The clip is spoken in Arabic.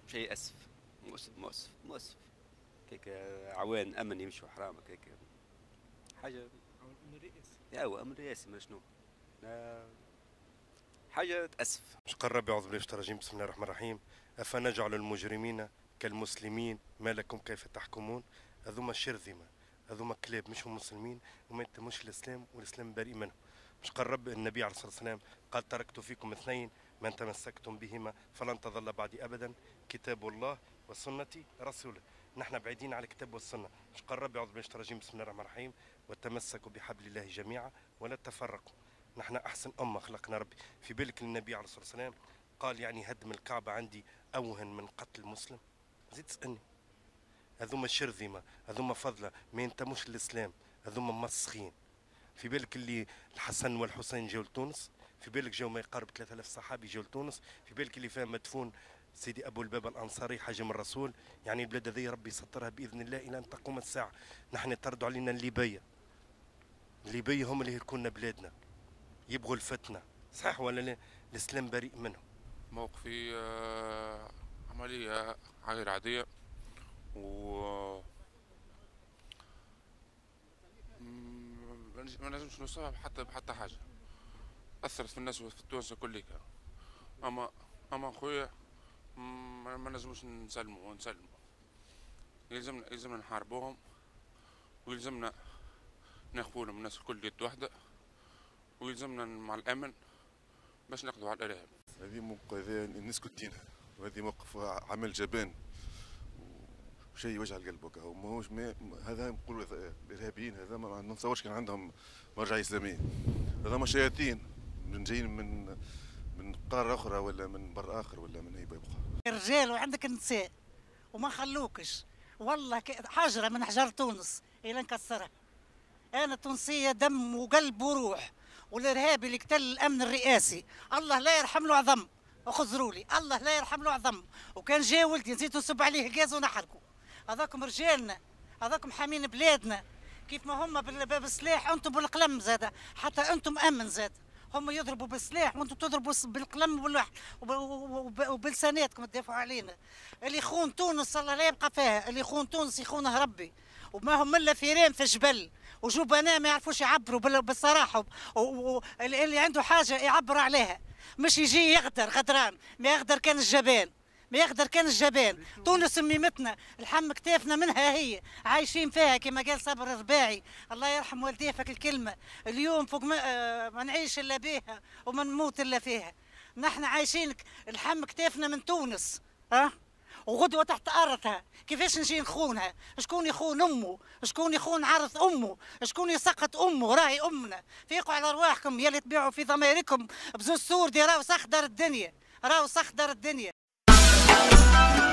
شيء اسف، مؤسف هيك. عوان امن يمشوا حرامك هيك حاجه. امن رئاسي. ايوه امن رئاسي ما شنو. حاجه تاسف. مش قرب يعوذ بالله الرجيم. بسم الله الرحمن الرحيم. افنجعل المجرمين كالمسلمين ما لكم كيف تحكمون. هذوما شرذمه، هذوما كلاب، مش هم مسلمين وما ينتموش الاسلام والاسلام بريء منهم. مش قرب النبي عليه الصلاه والسلام قال تركت فيكم اثنين من تمسكتم بهما فلن تضل بعدي ابدا، كتاب الله وسنه رسوله. نحن بعيدين على الكتاب والسنه. مش قرب يعوذ بالله الرجيم. بسم الله الرحمن الرحيم. وتمسكوا بحبل الله جميعا ولا تفرقوا. نحن احسن امه خلقنا ربي. في بالك النبي عليه الصلاه والسلام قال يعني هدم الكعبه عندي اوهن من قتل مسلم؟ زيد تسالني. هذوما شرذمه، هذوما فضله، ما ينتموش للاسلام، هذوما مسخين. في بالك اللي الحسن والحسين جاوا لتونس؟ في بالك جاوا ما يقارب 3000 صحابي جاوا لتونس؟ في بالك اللي فيها مدفون سيدي ابو الباب الانصاري حاجم الرسول؟ يعني البلاد هذه ربي يسطرها باذن الله الى ان تقوم الساعه. نحن يطردوا علينا الليبيه هم اللي يهلكونا بلادنا، يبغوا الفتنه، صح ولا لا؟ الاسلام بريء منهم. موقفي عمليه غير عاديه و ما نجمش نوصلها بحتى حاجه اثرت في الناس في التونس كلها. اما خويا ما نجموش نسلموا يلزمنا نحاربوهم، ويلزمنا ناخذولهم الناس الكل يد واحده، ويلزمنا مع الامن باش نقضوا على الارهاب. هذه نسكت دينها، وهذه موقف عمل جبان وشيء يوجع القلب. وكا ماهوش هذا نقولوا الارهابيين، هذا ما نتصورش كان عندهم مرجعيه اسلاميه. هذا شياطين جايين من قاره اخرى ولا من بر اخر ولا من اي باب اخر. الرجال وعندك النساء وما خلوكش والله حجره من حجر تونس الى نكسرها. انا تونسيه دم وقلب وروح، والارهابي اللي قتل الامن الرئاسي الله لا يرحم له عظم، اخذروا لي الله لا يرحم له عظم. وكان جاي ولدي نزيدوا نصب عليه الغاز ونحرقوا. هذاكم رجالنا، هذاكم حامين بلادنا. كيف ما هم بالسلاح انتم بالقلم زاد، حتى انتم امن زاد. هم يضربوا بالسلاح وانتم تضربوا بالقلم وبلساناتكم تدافعوا علينا. اللي يخون تونس الله لا يبقى فيها، اللي يخون تونس يخونه ربي. وما هم الا فيران في الجبل وجبناء ما يعرفوش يعبروا بالصراحه، واللي عنده حاجه يعبر عليها، مش يجي يغدر غدران. ما يغدر كان الجبان، ما يقدر كان الجبان. تونس ميمتنا الحم كتافنا منها، هي عايشين فيها كما قال صابر الرباعي الله يرحم والديه. فك الكلمه اليوم فوق ما نعيش الا بها وما نموت الا فيها. نحن عايشين الحم كتافنا من تونس، وغدوه تحت ارضها. كيفاش نجي نخونها؟ شكون يخون امه؟ شكون يخون عرض امه؟ شكون يسقط امه؟ راهي امنا. فيقوا على ارواحكم يا اللي تبيعوا في ضميركم بزوز سوردي. راهو سخدر الدنيا، راهو سخدر الدنيا.